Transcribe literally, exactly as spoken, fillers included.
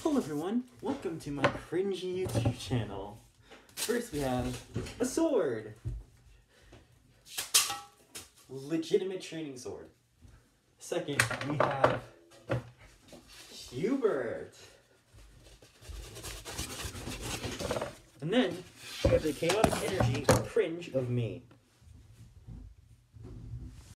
Hello everyone, welcome to my cringy YouTube channel. First we have a sword. Legitimate training sword. Second, we have Hubert. And then we have the chaotic energy cringe of me.